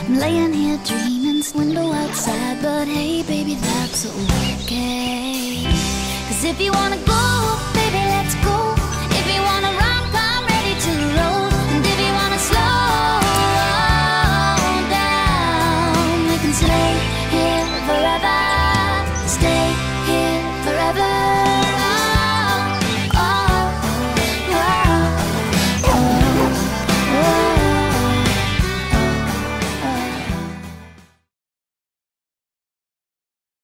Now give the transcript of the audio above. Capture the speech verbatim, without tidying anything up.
I'm laying here dreaming, window outside, but hey baby, that's okay. Cause if you wanna go